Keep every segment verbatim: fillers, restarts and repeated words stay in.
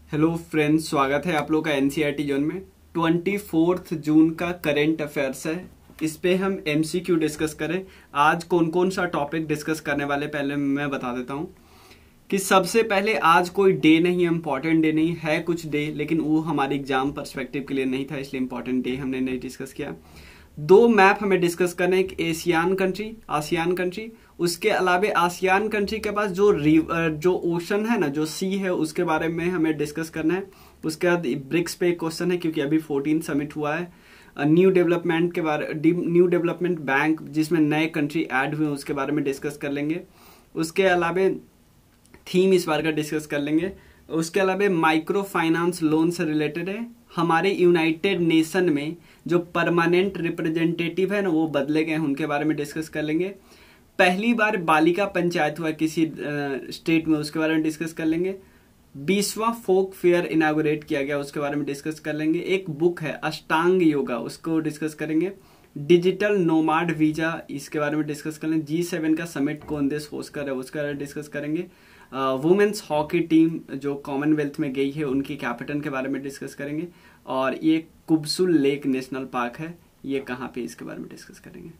Hello friends, स्वागत है आप लोग का एनसीईआरटी जोन में। ट्वेंटी फोर्थ जून का करंट अफेयर्स है, इस पे हम एमसीक्यू डिस्कस करें। आज कौन कौन सा टॉपिक डिस्कस करने वाले पहले मैं बता देता हूँ कि सबसे पहले आज कोई डे नहीं है, इम्पॉर्टेंट डे नहीं है, कुछ डे लेकिन वो हमारे एग्जाम पर्सपेक्टिव के लिए नहीं था, इसलिए इम्पॉर्टेंट डे हमने नहीं डिस्कस किया। दो मैप हमें डिस्कस करना है, एक एशियान कंट्री आसियान कंट्री, उसके अलावा आसियान कंट्री के पास जो रिवर जो ओशन है ना, जो सी है, उसके बारे में हमें डिस्कस करना है। उसके बाद ब्रिक्स पे एक क्वेश्चन है क्योंकि अभी फोर्टीन समिट हुआ है। न्यू डेवलपमेंट के बारे न्यू डेवलपमेंट बैंक जिसमें नए कंट्री ऐड हुए उसके बारे में डिस्कस कर लेंगे। उसके अलावा थीम इस बार का डिस्कस कर लेंगे। उसके अलावा माइक्रो फाइनेंस लोन से रिलेटेड है। हमारे यूनाइटेड नेशन में जो परमानेंट रिप्रेजेंटेटिव है ना, वो बदले गए हैं, उनके बारे में डिस्कस कर लेंगे। पहली बार बालिका पंचायत हुआ किसी स्टेट में, उसके बारे में डिस्कस कर लेंगे। बीसवां फोक फेयर इनागुरेट किया गया, उसके बारे में डिस्कस कर लेंगे। एक बुक है अष्टांग योगा, उसको डिस्कस करेंगे। डिजिटल नोमाड वीजा, इसके बारे में डिस्कस करेंगे। जी सेवन का समिट कौन देश होस्ट कर रहा है, उसके बारे में डिस्कस करेंगे। वुमेन्स हॉकी टीम जो कॉमनवेल्थ में गई है, उनकी कैप्टन के बारे में डिस्कस करेंगे। और ये कुब्सुल लेक नेशनल पार्क है, ये कहाँ पे, इसके बारे में डिस्कस करेंगे।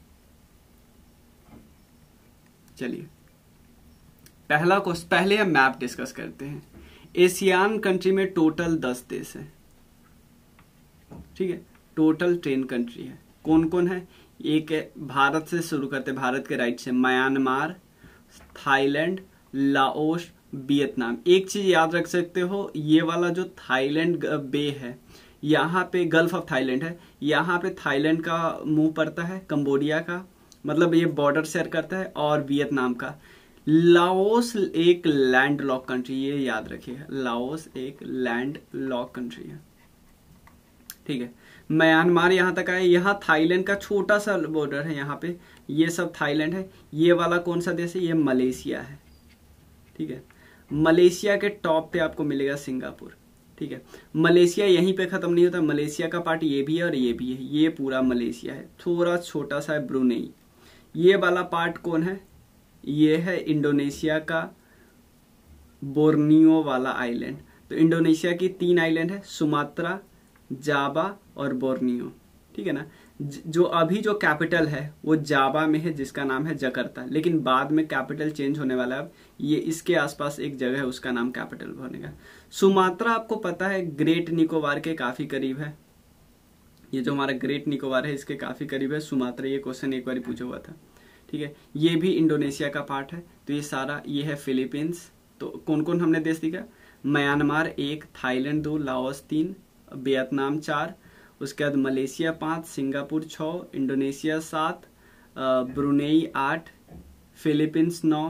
चलिए पहला क्वेश्चन, पहले हम मैप डिस्कस करते हैं। एशियान कंट्री में टोटल दस देश है, ठीक है, टोटल टेन कंट्री है। कौन कौन है? एक है, भारत से शुरू करते, भारत के राइट से म्यांमार, थाईलैंड, लाओस, वियतनाम। एक चीज याद रख सकते हो, ये वाला जो थाईलैंड बे है, यहाँ पे गल्फ ऑफ थाईलैंड है, यहाँ पे थाईलैंड का मुंह पड़ता है, कंबोडिया का, मतलब ये बॉर्डर शेयर करता है, और वियतनाम का। लाओस एक लैंड लॉक कंट्री, ये याद रखिएगा, लाओस एक लैंड लॉक कंट्री है, ठीक है। म्यांमार यहाँ तक आया, यहाँ थाईलैंड का छोटा सा बॉर्डर है, यहाँ पे ये सब थाईलैंड है। ये वाला कौन सा देश है? ये मलेशिया है, ठीक है। मलेशिया के टॉप पे आपको मिलेगा सिंगापुर, ठीक है। मलेशिया यहीं पे खत्म नहीं होता, मलेशिया का पार्ट ये भी है और ये भी है, ये पूरा मलेशिया है। थोड़ा छोटा सा है ब्रुनेई। ये वाला पार्ट कौन है? ये है इंडोनेशिया का बोर्नियो वाला आइलैंड। तो इंडोनेशिया की तीन आइलैंड है, सुमात्रा, जावा और बोर्नियो, ठीक है ना। जो अभी जो कैपिटल है वो जावा में है, जिसका नाम है जकार्ता, लेकिन बाद में कैपिटल चेंज होने वाला है। अब ये इसके आसपास एक जगह है, उसका नाम कैपिटल बनेगा। सुमात्रा आपको पता है ग्रेट निकोबार के काफी करीब है, ये जो हमारा ग्रेट निकोबार है इसके काफी करीब है सुमात्रा। ये क्वेश्चन एक बार पूछा हुआ था, ठीक है। ये भी इंडोनेशिया का पार्ट है। तो ये सारा, ये है फिलीपींस। तो कौन कौन हमने देश दिखा? म्यांमार एक, थाईलैंड दो, लाओस तीन, वियतनाम चार, उसके बाद मलेशिया पाँच, सिंगापुर छः, इंडोनेशिया सात, ब्रुनेई आठ, फिलीपींस नौ,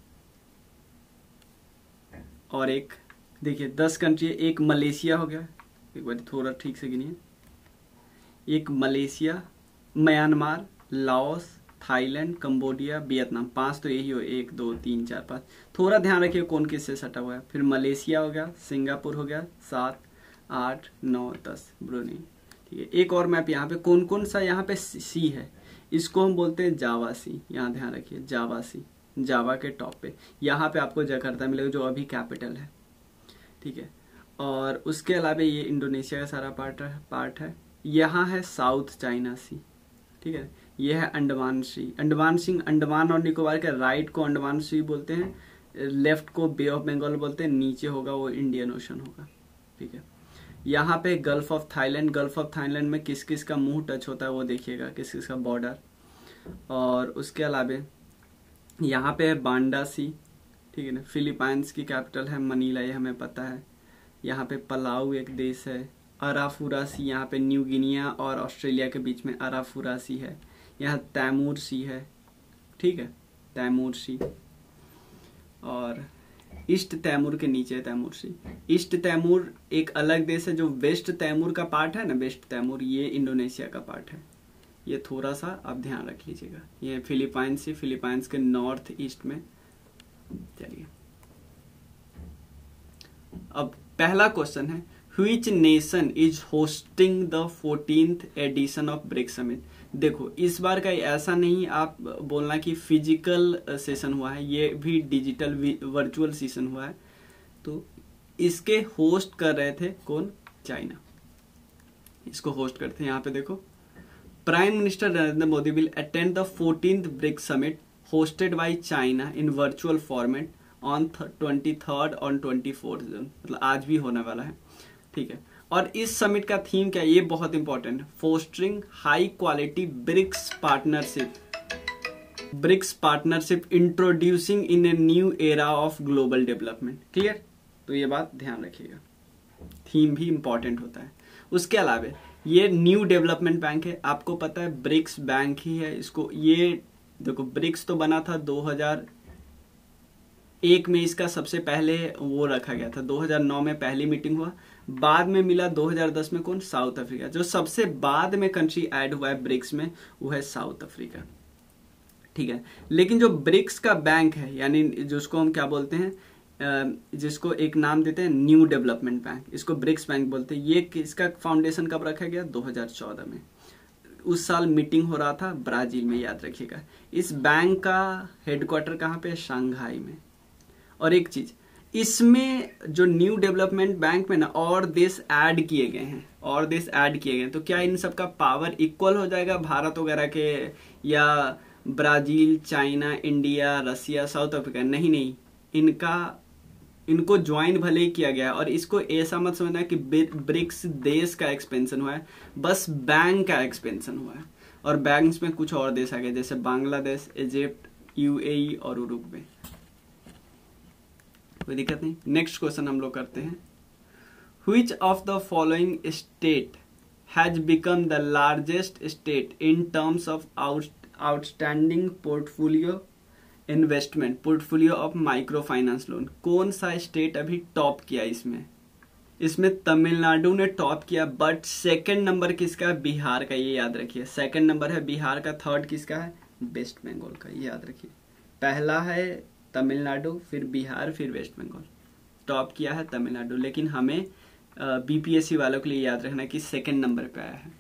और एक देखिए दस कंट्री है। एक मलेशिया हो गया, एक बार थोड़ा ठीक से गिनिए। एक Malaysia, Myanmar, Laos, Thailand, Cambodia, Vietnam, पांच तो यही हो, एक दो तीन चार पांच। थोड़ा ध्यान रखिए कौन किससे सटा हुआ है। फिर मलेशिया हो गया, सिंगापुर हो गया, सात, आठ, नौ, दस, ब्रुनेई, ठीक है। एक और मैप यहाँ पे, कौन कौन सा यहाँ पे सी है, इसको हम बोलते हैं जावा सी। यहाँ ध्यान रखिए, जावा सी, जावा के टॉप पे, यहाँ पे आपको जकार्ता मिलेगा जो अभी कैपिटल है, ठीक है। और उसके अलावा ये इंडोनेशिया का सारा पार्ट है पार्ट है यहाँ है साउथ चाइना सी, ठीक है। ये है अंडमान सी। अंडमान सी, अंडमान और निकोबार के राइट को अंडमान सी बोलते हैं, लेफ्ट को बे ऑफ बंगाल बोलते हैं, नीचे होगा वो इंडियन ओशन होगा, ठीक है। यहाँ पे gulf of Thailand, gulf of Thailand में किस किस का मुंह टच होता है वो देखिएगा, किस किस का बॉर्डर। और उसके अलावा यहाँ पे है बांडा सी, ठीक है ना। फिलीपाइंस की कैपिटल है मनीला, ये हमें पता है। यहाँ पे पलाऊ एक देश है। अराफुरा सी, यहाँ पे न्यू गिनिया और ऑस्ट्रेलिया के बीच में अराफुरा सी है। यहाँ तैमूर सी है, ठीक है, तैमूर सी। और ईस्ट तैमूर के नीचे है तैमूर सी। ईस्ट तैमूर एक अलग देश है। जो वेस्ट तैमूर का पार्ट है ना, वेस्ट तैमूर, ये इंडोनेशिया का पार्ट है। ये थोड़ा सा आप ध्यान रख लीजिएगा। ये फिलीपाइंस सी, फिलीपाइंस के नॉर्थ ईस्ट में। चलिए अब पहला क्वेश्चन है, which nation is hosting the fourteenth edition of BRICS summit. देखो इस बार का ऐसा नहीं आप बोलना कि फिजिकल सेशन हुआ है, ये भी डिजिटल वर्चुअल सेशन हुआ है। तो इसके होस्ट कर रहे थे कौन? चाइना इसको होस्ट करते हैं। यहाँ पे देखो, prime minister Narendra Modi will attend the fourteenth BRICS summit hosted by China in virtual format on twenty third और ट्वेंटी फोर्थ जून, मतलब आज भी होने वाला है, ठीक है। और इस समिट का थीम क्या है, ये बहुत इंपॉर्टेंट है, fostering high quality BRICS partnership, BRICS partnership introducing in a new era of global development. Clear? तो ये बात ध्यान रखिएगा, थीम भी इंपॉर्टेंट होता है। उसके अलावा ये न्यू डेवलपमेंट बैंक है, आपको पता है ब्रिक्स बैंक ही है इसको। ये देखो, ब्रिक्स तो बना था दो हज़ार एक में, इसका सबसे पहले वो रखा गया था, दो हज़ार नौ में पहली मीटिंग हुआ, बाद में मिला दो हज़ार दस में कौन? South Africa. जो सबसे बाद में कंट्री ऐड हुआ है ब्रिक्स में वो है साउथ अफ्रीका, ठीक है। लेकिन जो ब्रिक्स का बैंक है, यानी जिसको हम क्या बोलते हैं, जिसको एक नाम देते हैं न्यू डेवलपमेंट बैंक, इसको ब्रिक्स बैंक बोलते हैं। ये इसका फाउंडेशन कब रखा गया? दो हज़ार चौदह में। उस साल मीटिंग हो रहा था ब्राजील में, याद रखिएगा। इस बैंक का हेडक्वार्टर कहाँ पे है? शंघाई में। और एक चीज, इसमें जो न्यू डेवलपमेंट बैंक में ना और देश ऐड किए गए हैं, और देश ऐड किए गए, तो क्या इन सबका पावर इक्वल हो जाएगा भारत वगैरह के, या Brazil, China, India, Russia, South Africa? नहीं नहीं, इनका इनको ज्वाइन भले ही किया गया, और इसको ऐसा मत समझना कि ब्रिक्स देश का एक्सपेंशन हुआ है, बस बैंक का एक्सपेंशन हुआ है। और बैंक्स में कुछ और देश आ गए, जैसे बांग्लादेश, इजिप्ट, यूएई और उरुग्वे। कोई दिक्कत नहीं। नेक्स्ट क्वेश्चन हम लोग करते हैं, which of the following state has become the largest state in terms of outstanding portfolio investment, portfolio of micro finance loan? कौन सा स्टेट अभी टॉप किया इसमें? इसमें तमिलनाडु ने टॉप किया, बट सेकंड नंबर किसका है? बिहार का, ये याद रखिए। सेकंड नंबर है बिहार का, थर्ड किसका है? वेस्ट बंगाल का, ये याद रखिए। पहला है तमिलनाडु, फिर बिहार, फिर वेस्ट बंगाल। टॉप किया है तमिलनाडु, लेकिन हमें बीपीएससी वालों के लिए याद रखना कि सेकंड नंबर पे आया है।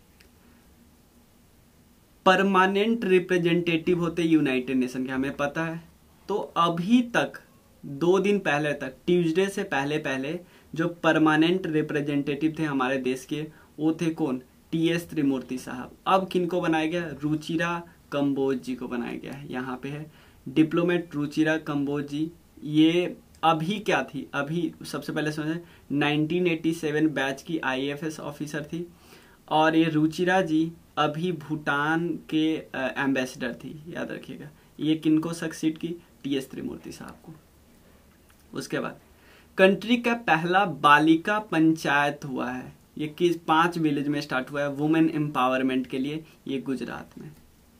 परमानेंट रिप्रेजेंटेटिव होते यूनाइटेड नेशन के, हमें पता है। तो अभी तक दो दिन पहले तक, ट्यूसडे से पहले पहले जो परमानेंट रिप्रेजेंटेटिव थे हमारे देश के, वो थे कौन? टी एस त्रिमूर्ति साहब। अब किनको बनाया गया? रुचिरा कंबोज जी को बनाया गया है। यहाँ पे है डिप्लोमेट रुचिरा कंबोज जी। ये अभी क्या थी? अभी सबसे पहले समझे, नाइनटीन एटी सेवन बैच की आई एफ एस ऑफिसर थी, और ये रुचिरा जी अभी भूटान के एम्बेसडर थी, याद रखिएगा। ये किनको सक्सीड की? टी एस त्रिमूर्ति साहब को। उसके बाद कंट्री का पहला बालिका पंचायत हुआ है, ये किस पांच विलेज में स्टार्ट हुआ है वुमेन एम्पावरमेंट के लिए, ये गुजरात में।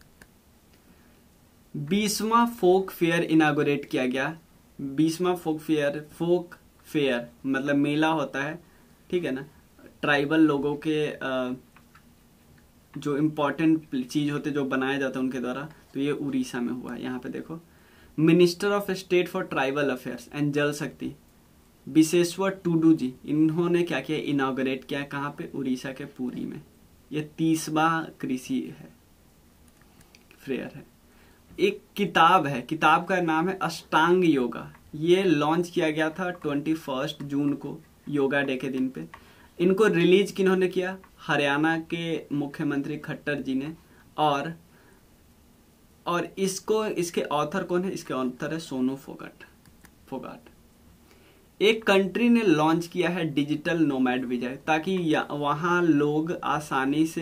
बीसवां फोक फेयर इनागोरेट किया गया। बीसवां फोक फेयर, फोक फेयर मतलब मेला होता है, ठीक है ना, ट्राइबल लोगों के आ, जो इम्पोर्टेंट चीज होते जो बनाया जाता है उनके द्वारा, तो ये उड़ीसा में हुआ है। यहाँ पे देखो, minister of state for tribal affairs and Jal Shakti Visheshwar to do जी, इन्होंने क्या किया? इनॉग्रेट किया। कहाँ पे? उड़ीसा के पुरी में। ये तीसवा कृषि है फेयर है। एक किताब है, किताब का नाम है अष्टांग योगा। ये लॉन्च किया गया था ट्वेंटी फर्स्ट जून को, योगा डे के दिन पे। इनको रिलीज किन्होंने किया? हरियाणा के मुख्यमंत्री खट्टर जी ने। और और इसको, इसके ऑथर कौन है? इसके ऑथर है सोनू फोगाट फोगाट एक कंट्री ने लॉन्च किया है डिजिटल नोमैड वीजा, ताकि वहां लोग आसानी से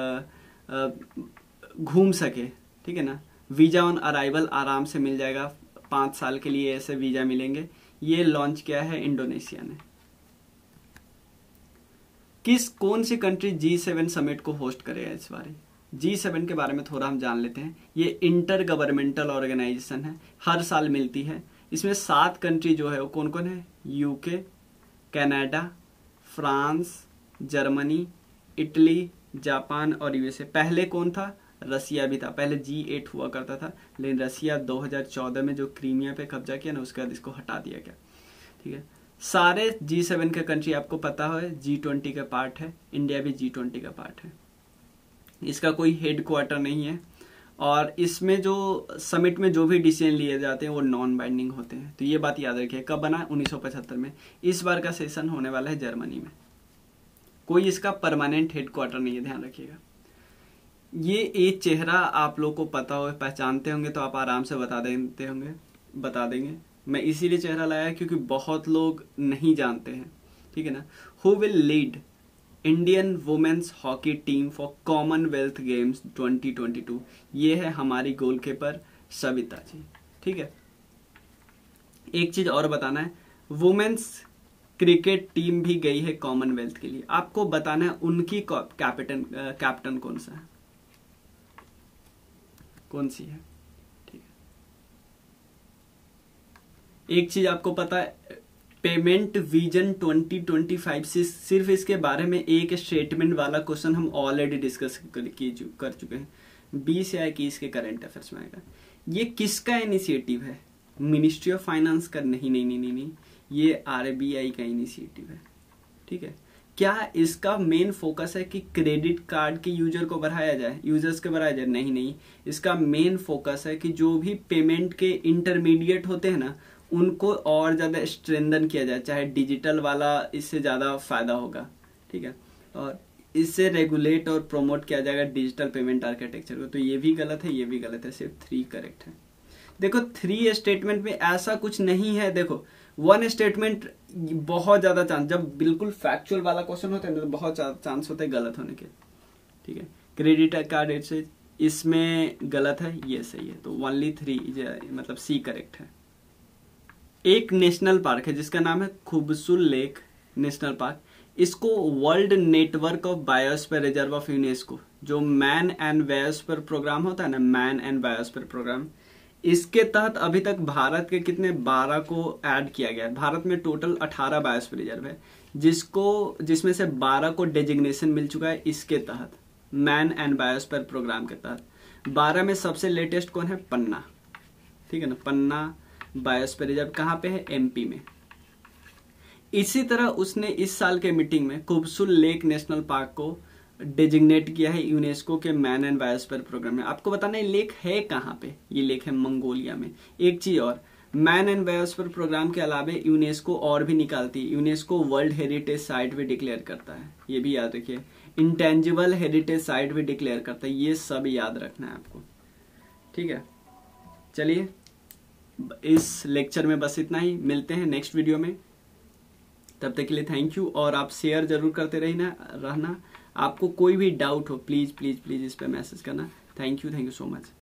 घूम सके, ठीक है ना। वीजा ऑन अराइवल आराम से मिल जाएगा, पांच साल के लिए ऐसे वीजा मिलेंगे। ये लॉन्च किया है इंडोनेशिया ने। किस कौन सी कंट्री जी सेवन समिट को होस्ट करेगा इस बार? जी सेवन के बारे में थोड़ा हम जान लेते हैं। ये इंटर गवर्नमेंटल ऑर्गेनाइजेशन है, हर साल मिलती है। इसमें सात कंट्री जो है वो कौन कौन है? UK, Canada, France, Germany, Italy, Japan और यूएसए। पहले कौन था? रसिया भी था। पहले जी एट हुआ करता था, लेकिन रसिया दो हज़ार चौदह में जो क्रीमिया पे कब्जा किया ना, उसके बाद इसको हटा दिया गया, ठीक है। सारे जी सेवन के कंट्री आपको पता है जी ट्वेंटी का पार्ट है, इंडिया भी जी ट्वेंटी का पार्ट है। इसका कोई हेड क्वार्टर नहीं है, और इसमें जो समिट में जो भी डिसीजन लिए जाते हैं वो नॉन बाइंडिंग होते हैं। तो ये बात याद रखिए। कब बना? उन्नीस सौ पचहत्तर में। इस बार का सेशन होने वाला है जर्मनी में। कोई इसका परमानेंट हेडक्वार्टर नहीं है, ध्यान रखिएगा। ये एक चेहरा आप लोग को पता हो, पहचानते होंगे तो आप आराम से बता देते होंगे बता देंगे। मैं इसीलिए चेहरा लाया क्योंकि बहुत लोग नहीं जानते हैं, ठीक है ना। Who will lead Indian women's hockey team for Commonwealth Games twenty twenty two? ये है हमारी गोलकीपर सविता जी, ठीक है। एक चीज और बताना है, वुमेन्स क्रिकेट टीम भी गई है कॉमनवेल्थ के लिए। आपको बताना है उनकी कैप्टन कैप्टन कौन सा है, कौन सी है, ठीक है। एक चीज आपको पता है, payment vision twenty twenty five से सिर्फ इसके बारे में एक स्टेटमेंट वाला क्वेश्चन हम ऑलरेडी डिस्कस कर, कर चुके हैं। बीस या इक्कीस के करंट अफेयर्स में आएगा। ये किसका इनिशिएटिव है? मिनिस्ट्री ऑफ फाइनेंस का? नहीं नहीं नहीं नहीं, नहीं। ये आरबीआई का इनिशिएटिव है, ठीक है। क्या इसका मेन फोकस है कि क्रेडिट कार्ड के यूजर को बढ़ाया जाए, यूजर्स को बढ़ाया जाए? नहीं नहीं, इसका मेन फोकस है कि जो भी पेमेंट के इंटरमीडिएट होते हैं ना, उनको और ज्यादा स्ट्रेंथन किया जाए, चाहे डिजिटल वाला इससे ज्यादा फायदा होगा, ठीक है। और इससे रेगुलेट और प्रमोट किया जाएगा डिजिटल पेमेंट आर्किटेक्चर को। तो ये भी गलत है, ये भी गलत है, सिर्फ थ्री करेक्ट है। देखो थ्री स्टेटमेंट में ऐसा कुछ नहीं है। देखो वन स्टेटमेंट बहुत ज्यादा चांस, जब बिल्कुल फैक्चुअल वाला क्वेश्चन होता है ना तो बहुत चांस होते हैं गलत होने के, ठीक है। क्रेडिट कार्ड से इसमें गलत है, ये सही है। तो ओनली थ्री मतलब सी करेक्ट है। एक नेशनल पार्क है जिसका नाम है खुबसुल लेक नेशनल पार्क। इसको world network of biosphere reserve of UNESCO, जो मैन एंड बायोस्फीयर प्रोग्राम होता है ना, मैन एंड बायोस्फीयर प्रोग्राम, इसके तहत अभी तक भारत के कितने बारह को ऐड किया गया है। भारत में टोटल अठारह बायोस्फीयर रिजर्व है, जिसको जिसमें से बारह को डेजिग्नेशन मिल चुका है इसके तहत, मैन एंड बायोस्फीयर प्रोग्राम के तहत। बारह में सबसे लेटेस्ट कौन है? पन्ना, ठीक है ना। पन्ना बायोस्फीयर रिजर्व कहाँ पे है? एमपी में। इसी तरह उसने इस साल के मीटिंग में खुबसुल लेक नेशनल पार्क को डेजिग्नेट किया है यूनेस्को के मैन एंड बायोस्फीयर प्रोग्राम में। आपको बताना है लेक है कहाँ पे? ये लेक है मंगोलिया में। एक चीज और, मैन एंड बायोस्फीयर प्रोग्राम के अलावा यूनेस्को और भी निकालती है, यूनेस्को वर्ल्ड हेरिटेज साइट भी डिक्लेयर करता है, ये भी याद रखिए। इंटेंजिबल हेरिटेज साइट भी डिक्लेयर करता है, ये सब याद रखना है आपको, ठीक है। चलिए इस लेक्चर में बस इतना ही, मिलते हैं नेक्स्ट वीडियो में। तब तक के लिए थैंक यू, और आप शेयर जरूर करते रहना रहना आपको कोई भी डाउट हो प्लीज प्लीज प्लीज इस पे मैसेज करना। Thank you, thank you so much.